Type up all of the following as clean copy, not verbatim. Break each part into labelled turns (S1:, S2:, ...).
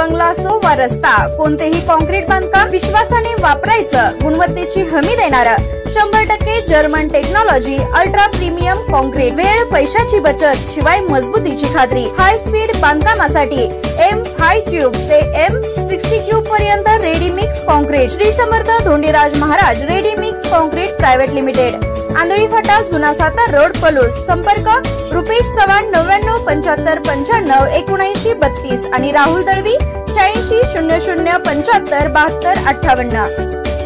S1: बंगला असो वा रस्ता, कोणतेही कॉन्क्रीट बांधकाम विश्वासाने वापरायचं, गुणवत्तेची हमी देणारं 100% German technology, ultra premium concrete, वेळ पैशाची बचत शिवाय मजबूतीची खात्री। हाय स्पीड बांधकामासाठी M5 क्यूब ते M60 क्यूब पर्यंत ready mix concrete, Shri Samarth Dhondiraj Maharaj ready mix concrete private limited, Andhali Phata, जुना सातार रोड, पलूस। संपर्क रुपेश चव्हाण 99 75 95 79 32 आणि राहुल दळवी 86 00 75 72 58।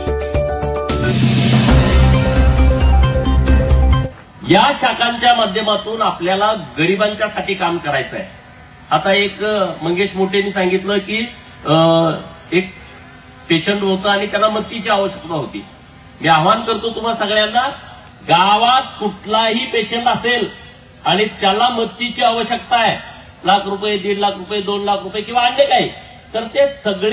S2: या शाखांच्या माध्यमातून आपल्याला गरिबांच्यासाठी काम करायचं आहे। आता एक मंगेश मोटेंनी सांगितलं की एक पेशंट होता आणि त्याला मत्तीची आवश्यकता होती। मी आवाहन करतो तुम्हा सगळ्यांना, गावात कुठलाही पेशंट असेल आणि त्याला मत्तीची आवश्यकता आहे, लाख रुपये, 1.5 लाख रुपये, 2 लाख रुपये किंवा अन्य काही, तर ते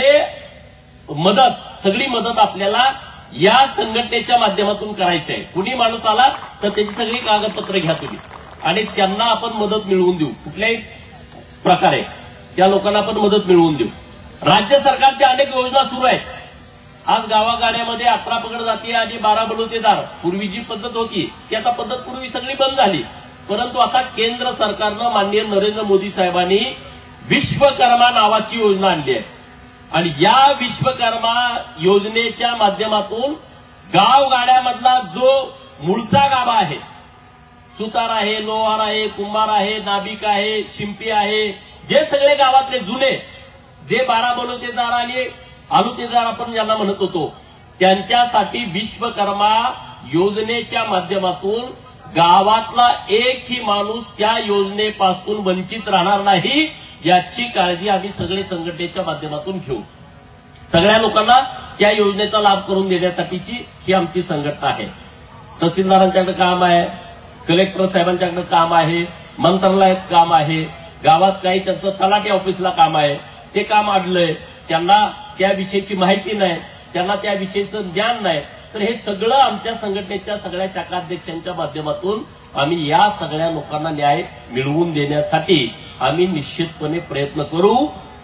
S2: सगळी मदत आपल्याला या संघटनेच्या माध्यमातून करायची आहे। कुणी माणूस आला तर त्याची सगळी कागदपत्र घ्या तुम्ही आणि त्यांना आपण मदत मिळवून देऊ, कुठल्याही प्रकारे त्या लोकांना आपण मदत मिळवून देऊ। राज्य सरकारच्या अनेक योजना सुरू आहेत। आज गावागाड्यामध्ये 18 पकड जाती आणि 12 बलुतेदार, पूर्वी जी पद्धत होती ती आता पद्धत पूर्वी सगळी बंद झाली, परंतु आता केंद्र सरकारनं माननीय नरेंद्र मोदी साहेबांनी विश्वकर्मा नावाची योजना आणली आहे आणि या विश्वकर्मा योजनेच्या माध्यमातून गावगाड्यामधला जो मूळचा गाभा आहे, सुतार आहे, लोहार आहे, कुंभार आहे, नाभिक आहे, शिंपी आहे, जे सगळे गावातले जुने जे 12 बलुतेदार आणि आलुतेदार आपण ज्यांना म्हणत होतो, त्यांच्यासाठी विश्वकर्मा योजनेच्या माध्यमातून गावातला एकही माणूस त्या योजनेपासून वंचित राहणार नाही याची काळजी आम्ही सगळे संघटनेच्या माध्यमातून घेऊ। सगळ्या लोकांना त्या योजनेचा लाभ करून देण्यासाठीची ही आमची संघटना आहे। तहसीलदारांच्याकडे काम आहे, कलेक्टर साहेबांच्याकडे काम आहे, मंत्रालयात काम आहे, गावात काही त्यांचं तलाठी ऑफिसला काम आहे, ते काम अडलंय, त्यांना त्याविषयीची माहिती नाही, त्यांना त्याविषयीचं ज्ञान नाही, तर हे सगळं आमच्या संघटनेच्या सगळ्या शाखाध्यक्षांच्या माध्यमातून आम्ही या सगळ्या लोकांना न्याय मिळवून देण्यासाठी आम्ही निश्चितपणे प्रयत्न करू।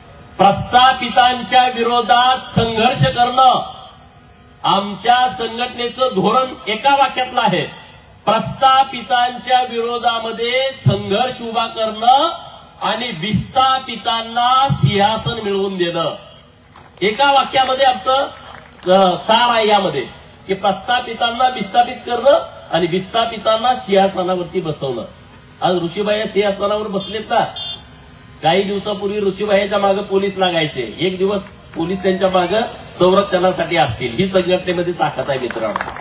S2: प्रस्थापितांच्या विरोधात संघर्ष करणं आमच्या संघटनेचं धोरण एका वाक्यातलं आहे, प्रस्थापितांच्या विरोधामध्ये संघर्ष उभा करणं आणि विस्थापितांना सिंहासन मिळवून देणं, एका वाक्यामध्ये आमचं सार आहे यामध्ये की प्रस्थापितांना विस्थापित करणं आणि विस्थापितांना सिंहासनावरती बसवणं। आज ऋषीबाई सिंहासनावर बसलेत ना, काही दिवसापूर्वी ऋषीबाईच्या मागे पोलीस लागायचे, एक दिवस पोलीस त्यांच्या मागे संरक्षणासाठी असतील। ही संघटनेमध्ये ताकद आहे मित्रांनो।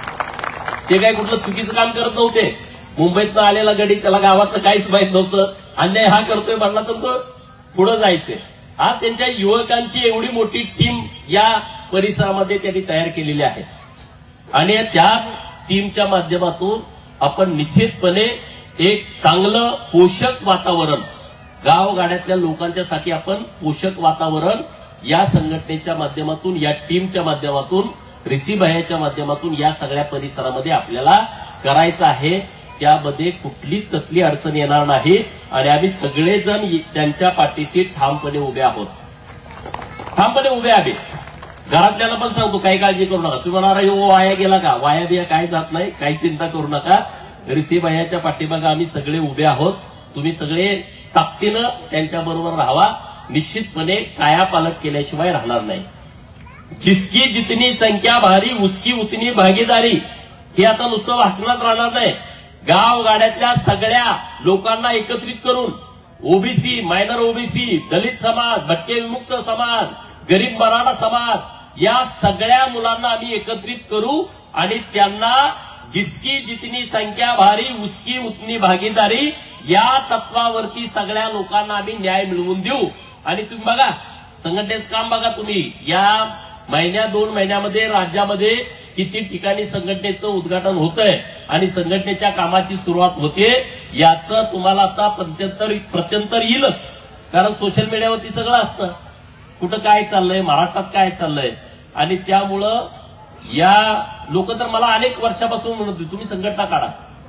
S2: ते काही कुठलं चुकीचं काम करत नव्हते। मुंबईतनं आलेला गडी, त्याला गावातलं काहीच माहित नव्हतं, अन्याय हा करतोय म्हटला तर तो पुढे जायचे। आज त्यांच्या युवकांची एवढी मोठी टीम या परिसरामध्ये त्यांनी तयार केलेली आहे आणि त्या टीमच्या माध्यमातून आपण निश्चितपणे एक चांगलं पोषक वातावरण गावगाड्यातल्या लोकांच्यासाठी आपण पोषक वातावरण या संघटनेच्या माध्यमातून, या टीमच्या माध्यमातून, ऋषीबाईच्या माध्यमातून या सगळ्या परिसरामध्ये आपल्याला करायचं आहे। त्यामध्ये कुठलीच कसली अडचण येणार नाही आणि आम्ही सगळेजण त्यांच्या पाठीशी ठामपणे उभे आहोत, ठामपणे उभे आहे। घरातल्याला पण सांगतो, काही काळजी करू नका। तुम्ही म्हणाला वाया गेला का, वाया बिया काही जात नाही, काही चिंता करू नका। ऋषीबाईच्या पाठीमागे आम्ही सगळे उभे आहोत। तुम्ही सगळे ताकदीनं त्यांच्याबरोबर राहावा, निश्चितपणे कायापालट केल्याशिवाय राहणार नाही। जिसकी जितनी संख्या भारी उसकी उतनी भागीदारी, हे आता नुसतं भाषणात राहणार नाही। गावगाड्यातल्या सगळ्या लोकांना एकत्रित करून ओबीसी, मायनर ओबीसी, दलित समाज, भटके विमुक्त समाज, गरीब मराठा समाज, या सगळ्या मुलांना आम्ही एकत्रित करू आणि त्यांना जिसकी जितनी संख्या भारी उसकी उतनी भागीदारी या तत्वावरती सगळ्या लोकांना आम्ही न्याय मिळवून देऊ। आणि तुम्ही बघा, संघटनेचं काम बघा तुम्ही, या महिन्या 2 महिन्यामध्ये राज्यामध्ये किती ठिकाणी संघटनेचं उद्घाटन होतंय आणि संघटनेच्या कामाची सुरुवात होते, याचं तुम्हाला आता प्रत्यंतर येईलच, कारण सोशल मीडियावरती सगळं असतं, कुठं काय चाललंय, महाराष्ट्रात काय चाललंय। आणि त्यामुळं या लोक तर मला अनेक वर्षापासून म्हणत होते तुम्ही संघटना काढा,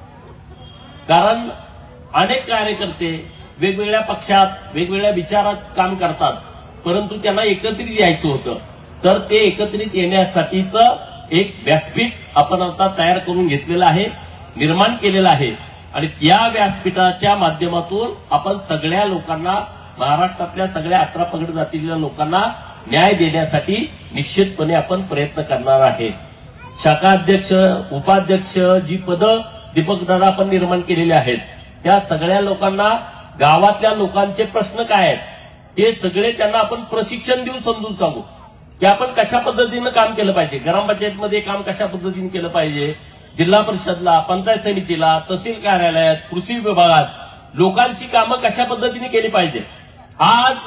S2: कारण अनेक कार्यकर्ते वेगवेगळ्या पक्षात वेगवेगळ्या विचारात काम करतात, परंतु त्यांना एकत्रित यायचं होतं. तर ते एकत्रित येण्यासाठीचं एक व्यासपीठ आपण आता तयार करून घेतलेलं आहे, निर्माण केलेलं आहे. आणि त्या व्यासपीठाच्या माध्यमातून आपण सगळ्या लोकांना, महाराष्ट्रातल्या सगळ्या 18 पगड जातीच्या लोकांना न्याय देण्यासाठी निश्चितपणे आपण प्रयत्न करणार आहे. शाखा अध्यक्ष, उपाध्यक्ष जी पदं दीपकदादा आपण निर्माण केलेली आहेत, त्या सगळ्या लोकांना गावातल्या लोकांचे प्रश्न काय आहेत ते सगळे त्यांना आपण प्रशिक्षण देऊन समजून सांगू की आपण कशा पद्धतीनं काम केलं पाहिजे, ग्रामपंचायतमध्ये काम कशा पद्धतीने केलं पाहिजे, जिल्हा परिषदला, पंचायत समितीला, तहसील कार्यालयात, कृषी विभागात लोकांची कामं कशा पद्धतीने केली पाहिजे. आज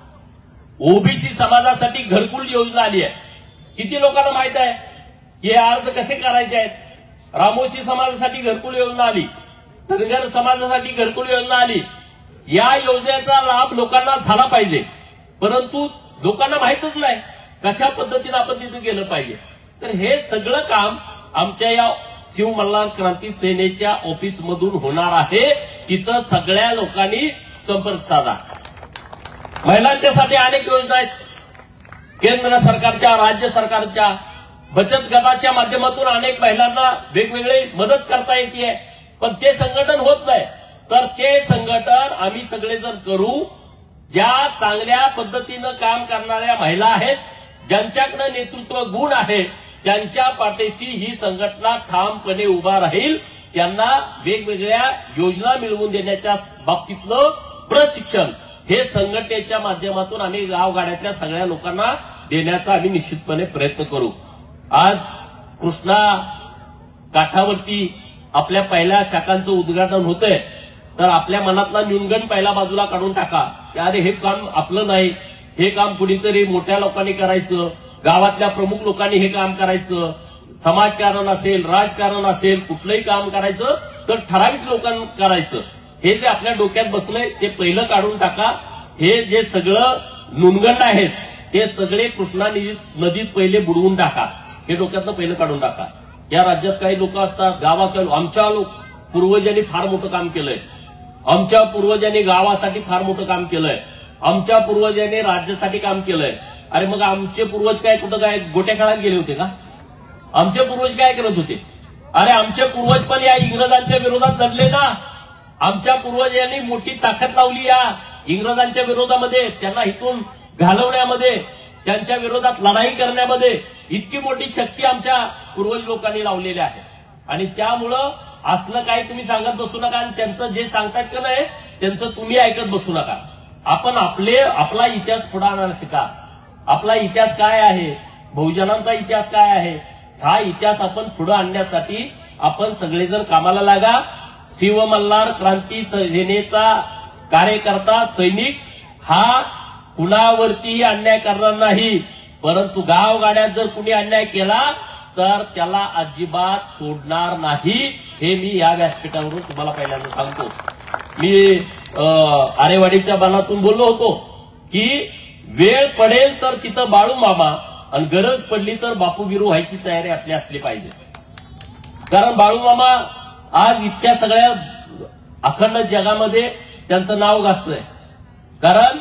S2: ओबीसी समाजासाठी घरकुल योजना आली आहे. किती लोकांना माहित आहे की हे अर्ज कसे करायचे आहेत. रामोशी समाजासाठी घरकुल योजना आली, धनगर समाजासाठी घरकुल योजना आली. या योजनेचा लाभ लोकांना झाला पाहिजे, परंतु लोकांना माहितच नाही कशा पद्धतीने आपण तिथे गेलं पाहिजे. तर हे सगळं काम आमच्या या शिव मल्हार क्रांती सेनेच्या ऑफिसमधून होणार आहे. तिथं सगळ्या लोकांनी संपर्क साधा. महिलांच्यासाठी अनेक योजना आहेत. केंद्र सरकारच्या, राज्य सरकारच्या बचत गटाच्या माध्यमातून अनेक महिलांना वेगवेगळी मदत करता येते, पण ते संघटन होत नाही. तर ते संघटन आम्ही सगळे जर करू, ज्या चांगल्या पद्धतीनं काम करणाऱ्या महिला आहेत, ज्यांच्याकडे नेतृत्व गुण आहे, त्यांच्या पाठीशी ही संघटना ठामपणे उभा राहील. त्यांना वेगवेगळ्या योजना मिळवून देण्याच्या बाबतीतलं प्रशिक्षण हे संघटनेच्या माध्यमातून आम्ही गावगाड्यातल्या सगळ्या लोकांना देण्याचा आम्ही निश्चितपणे प्रयत्न करू. आज कृष्णा काठावरती आपल्या पहिल्या शाखांचं उद्घाटन होतंय, तर आपल्या मनातला न्यूनगंड पहिला बाजूला काढून टाका की अरे हे काम आपलं नाही, हे काम कुणीतरी मोठ्या लोकांनी करायचं, गावातल्या प्रमुख लोकांनी हे काम करायचं, समाजकारण असेल, राजकारण असेल, कुठलंही काम करायचं तर ठराविक लोकांनी करायचं. हे जे आपल्या डोक्यात बसलंय ते पहिलं काढून टाका. हे जे सगळं न्यूनगंड आहेत ते सगळे कृष्णा नदीत पहिले बुडवून टाका. हे डोक्यातनं पहिलं काढून टाका. या राज्यात काही लोक असतात, गावात आमच्या पूर्वजांनी फार मोठं काम केलंय, आमच्या पूर्वजांनी गावासाठी फार मोठं काम केलंय, आमच्या पूर्वजांनी राज्यासाठी काम केलंय. अरे मग आमचे पूर्वज काय कुठं काय गोट्या खेळायला गेले होते का? आमचे पूर्वज काय करत होते? अरे आमचे पूर्वज पण या इंग्रजांच्या विरोधात लढले ना. आमच्या पूर्वजांनी मोठी ताकद लावली या इंग्रजांच्या विरोधामध्ये, त्यांना इथून घालवण्यामध्ये, त्यांच्या विरोधात लढाई करण्यामध्ये इतकी मोठी शक्ती आमच्या पूर्वज लोकांनी लावलेली आहे. आणि त्यामुळं असलं काही तुम्ही सांगत बसू नका आणि त्यांचं जे सांगतात का नाही त्यांचं तुम्ही ऐकत बसू नका. आपण आपला इतिहास पुढे आणायला शिका. आपला इतिहास काय आहे, बहुजनांचा इतिहास काय आहे, हा इतिहास आपण पुढे आणण्यासाठी आपण सगळेजण कामाला लागा. शिव मल्हार क्रांती सेनेचा कार्यकर्ता, सैनिक हा कुणावरतीही अन्याय करणार नाही, परंतु गावगाड्यात जर कुणी अन्याय केला तर त्याला अजिबात सोडणार नाही. हे मी या व्यासपीठावरून तुम्हाला पहिल्यांदा सांगतो. मी आरेवाडीच्या बाणातून बोललो होतो की वेळ पडेल तर तिथं बाळू मामा आणि गरज पडली तर बापू बिरू व्हायची तयारी आपली असली पाहिजे. कारण बाळू मामा आज इतक्या सगळ्या अखंड जगामध्ये त्यांचं नाव गाजतंय. कारण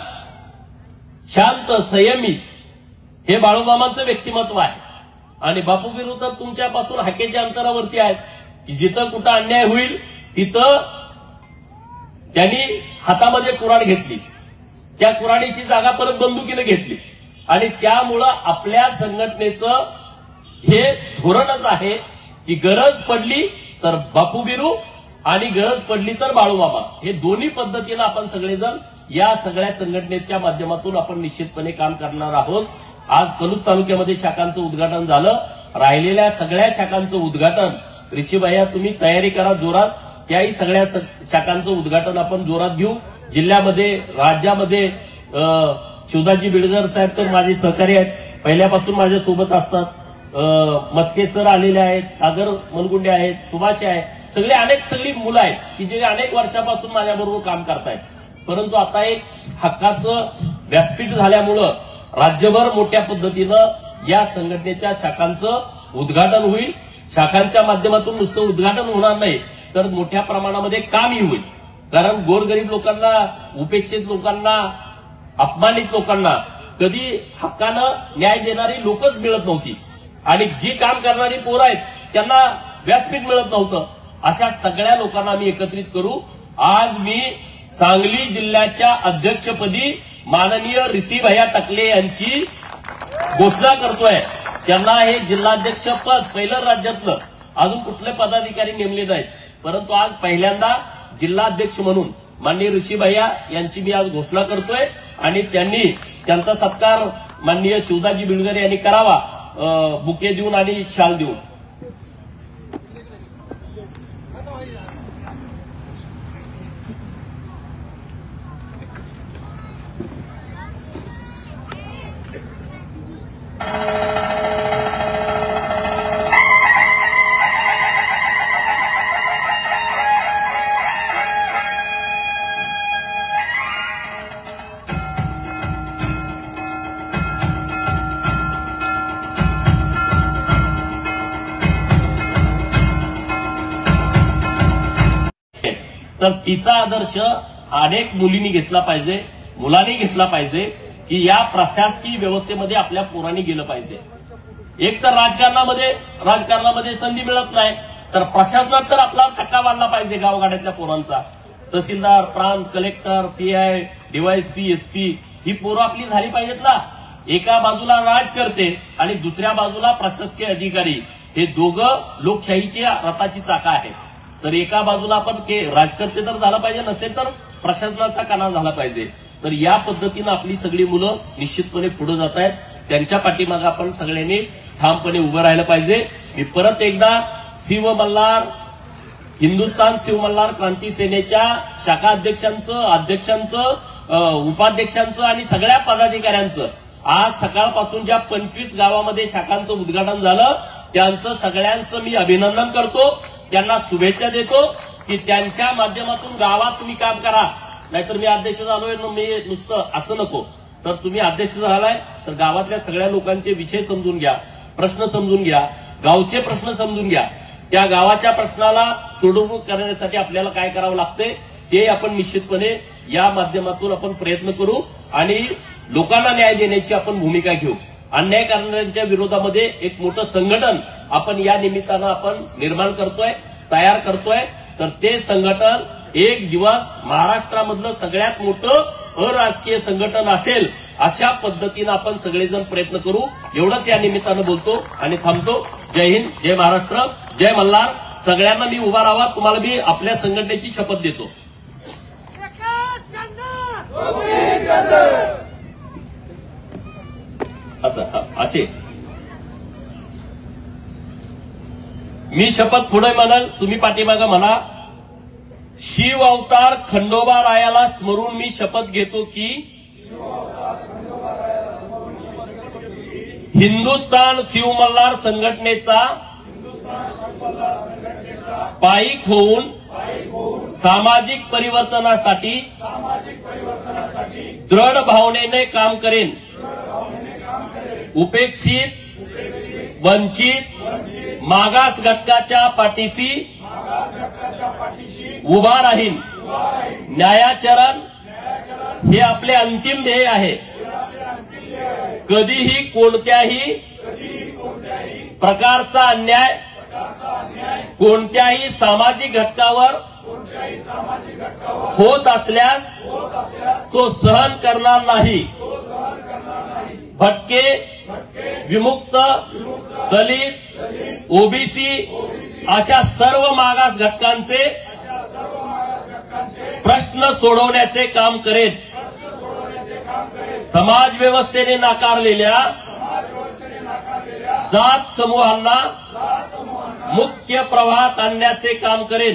S2: शांत, संयमी हे बाळूमामांचं व्यक्तिमत्व आहे. आणि बापू बिरू तर तुमच्यापासून हाकेच्या अंतरावरती आहेत की जिथं कुठं अन्याय होईल तिथं त्यांनी हातामध्ये कुऱ्हाड घेतली, त्या कुऱ्हाडीची जागा परत बंदुकीने घेतली. आणि त्यामुळं आपल्या संघटनेचं हे धोरणच आहे की गरज पडली तर बापू बिरू आणि गरज पडली तर बाळूमामा, हे दोन्ही पद्धतीनं आपण सगळेजण या सगळ्या संघटनेच्या माध्यमातून आपण निश्चितपणे काम करणार आहोत. आज पलूस तालुक्यामध्ये शाखांचं उद्घाटन झालं. राहिलेल्या सगळ्या शाखांचं उद्घाटन ऋषीभाया तुम्ही तयारी करा जोरात. त्याही सगळ्या शाखांचं उद्घाटन आपण जोरात घेऊ. जिल्ह्यामध्ये, राज्यामध्ये शिवदाजी बिडकर साहेब तर माझे सहकारी आहेत, पहिल्यापासून माझ्या सोबत असतात. मस्के सर आलेले आहेत, सागर मनगुंडे आहेत, सुभाष आहे, सगळी मुलं आहेत की जे अनेक वर्षापासून माझ्याबरोबर काम करतायत. परंतु आता एक हक्काचं व्यासपीठ झाल्यामुळं राज्यभर मोठ्या पद्धतीनं या संघटनेच्या शाखांचं उद्घाटन होईल. शाखांच्या माध्यमातून नुसतं उद्घाटन होणार नाही तर मोठ्या प्रमाणामध्ये कामही होईल. कारण गोरगरीब लोकांना, उपेक्षित लोकांना, अपमानित लोकांना कधी हक्कानं न्याय देणारी लोकच मिळत नव्हती आणि जी काम करणारी पोरं आहेत त्यांना व्यासपीठ मिळत नव्हतं. अशा सगळ्या लोकांना मी एकत्रित करू. आज मी सांगली जिल्ह्याच्या अध्यक्षपदी माननीय ऋषी भैया टकले यांची घोषणा करतोय. त्यांना हे जिल्हाध्यक्ष पद पहिलं राज्यातलं, अजून कुठले पदाधिकारी नेमले नाहीत, परंतु आज पहिल्यांदा जिल्हाध्यक्ष म्हणून माननीय ऋषी भैया यांची मी आज घोषणा करतोय आणि त्यांनी त्यांचा सत्कार माननीय शिवदाजी बिडकर यांनी करावा, बुके देऊन आणि शाल देऊन. तर तिचा आदर्श अनेक मुलींनी घेतला पाहिजे, मुलांनी घेतला पाहिजे की या प्रशासकीय व्यवस्थेमध्ये आपल्या पोरांनी गेलं पाहिजे. एक तर राजकारणामध्ये संधी मिळत नाही, तर प्रशासनात तर आपला टक्का वाढला पाहिजे गावगाड्यातल्या पोरांचा. तहसीलदार, प्रांत, कलेक्टर, पीआय, डीवायएसपी, एसपी ही पोरं आपली झाली पाहिजेत ना. एका बाजूला राजकर्ते आणि दुसऱ्या बाजूला प्रशासकीय अधिकारी, हे दोघं लोकशाहीच्या रथाची चाकं आहेत. तर एका बाजूला आपण राजकर्ते तर झाला पाहिजे, नसेल तर प्रशासनाचा काना झाला पाहिजे. तर या पद्धतीनं आपली सगळी मुलं निश्चितपणे पुढे जात आहेत. त्यांच्या पाठीमागे आपण सगळ्यांनी ठामपणे उभं राहिलं पाहिजे. मी परत एकदा हिंदुस्थान शिवमल्हार क्रांती सेनेच्या शाखा अध्यक्षांचं, उपाध्यक्षांचं आणि सगळ्या पदाधिकाऱ्यांचं आज सकाळपासून ज्या 25 गावामध्ये शाखांचं उद्घाटन झालं, त्यांचं सगळ्यांचं मी अभिनंदन करतो. त्यांना शुभेच्छा देतो की त्यांच्या माध्यमातून गावात तुम्ही काम करा. नाहीतर मी अध्यक्ष झालोय, मी नुसतं असं नको. तर तुम्ही अध्यक्ष झालाय तर गावातल्या सगळ्या लोकांचे विषय समजून घ्या, प्रश्न समजून घ्या, गावचे प्रश्न समजून घ्या. त्या गावाच्या प्रश्नाला सोडवणूक करण्यासाठी आपल्याला काय करावं लागतंय ते आपण निश्चितपणे या माध्यमातून आपण प्रयत्न करू आणि लोकांना न्याय देण्याची आपण भूमिका घेऊ. अन्याय करणाऱ्यांच्या विरोधामध्ये एक मोठं संघटन आपण या निमित्तानं आपण निर्माण करतोय, तयार करतोय. तर ते संघटन एक दिवस महाराष्ट्रामधलं सगळ्यात मोठं अराजकीय संघटन असेल, अशा पद्धतीनं आपण सगळेजण प्रयत्न करू. एवढंच या निमित्तानं बोलतो आणि थांबतो. जय हिंद, जय महाराष्ट्र, जय मल्हार. सगळ्यांना मी उभा राहावा, तुम्हाला मी आपल्या संघटनेची शपथ देतो. असे मी शपथ पुढे म्हणाल, तुम्ही पाठीमागं म्हणा. शिव अवतार खंडोबा रायाला स्मरून मी शपथ घेतो की हिंदुस्थान शिवमल्हार संघटनेचा पाईक होऊन सामाजिक परिवर्तनासाठी दृढ भावनेने काम करेन. उपेक्षित, वंचित, मागास घटकाच्या पाठीशी उभा राहीन. न्यायाचरण हे आपले अंतिम ध्येय आहे. कधीही कोणत्याही प्रकारचा अन्याय कोणत्याही सामाजिक घटकावर होत असल्यास तो सहन करणार नाही. भटके, विमुक्त, दलित, ओबीसी अशा सर्व मागास घटकांचे प्रश्न सोडवण्याचे काम करेन. समाज व्यवस्थेने नाकारलेल्या जात समूहांना मुख्य प्रवाहात आणण्याचे काम करेन.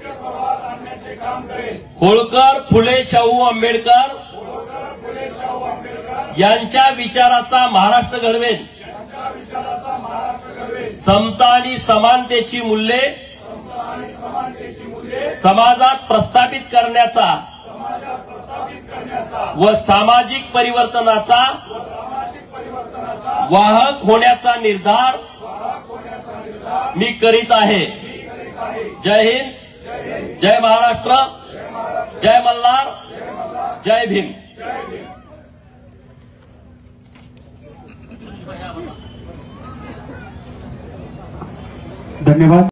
S2: होळकर, फुले, शाहू आंबेडकर यांच्या विचाराचा महाराष्ट्र घडवेन. समता आणि समानतेची मूल्ये समाजात प्रस्थापित करण्याचा व सामाजिक परिवर्तनाचा वाहक होण्याचा निर्धार मी करीत आहे. जय हिंद, जय महाराष्ट्र, जय मल्हार, जय भीम.
S3: धन्यवाद.